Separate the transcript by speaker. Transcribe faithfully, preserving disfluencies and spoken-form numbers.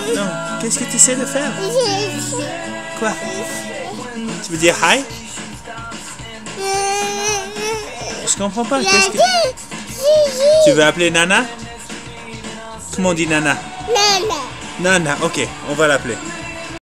Speaker 1: Non. Qu'est-ce que tu essaies de faire? Quoi? Tu veux dire hi? Je comprends pas. Qu'est-ce que... Tu veux appeler Nana? Comment on dit Nana?
Speaker 2: Nana.
Speaker 1: Nana, ok, on va l'appeler.